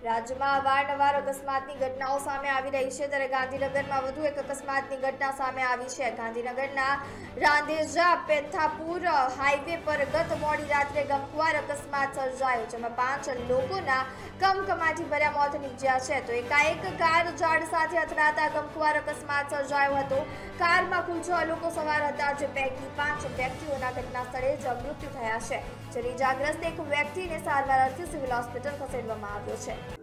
રાજ્યમાં અવારનવાર અકસ્માતની ઘટનાઓ સામે આવી રહી છે, ત્યારે ગાંધીનગરમાં વધુ એક અકસ્માતની ઘટના સામે આવી છે। ગાંધીનગરના રાંદેજા પેથાપુર હાઈવે પર ગત મોડી રાત્રે ગમખ્વાર અકસ્માત સર્જાયો, જેમાં 5 લોકોના કમકમાટી ભર્યા મોત નીપજ્યા છે। તો એકાએક કાર ઝાડ સાથે અથડાતા ગમખ્વાર અકસ્માત સર્જાયો હતો। કારમાં કુલ 6 લોકો સવાર હતા, જે પૈકી 5 વ્યક્તિઓના ઘટના સ્થળે જ મૃત્યુ થયા છે, જ્યારે ઇજાગ્રસ્ત એક વ્યક્તિને સારવાર અર્થે સિવિલ હોસ્પિટલ ખસેડવામાં આવ્યો છે।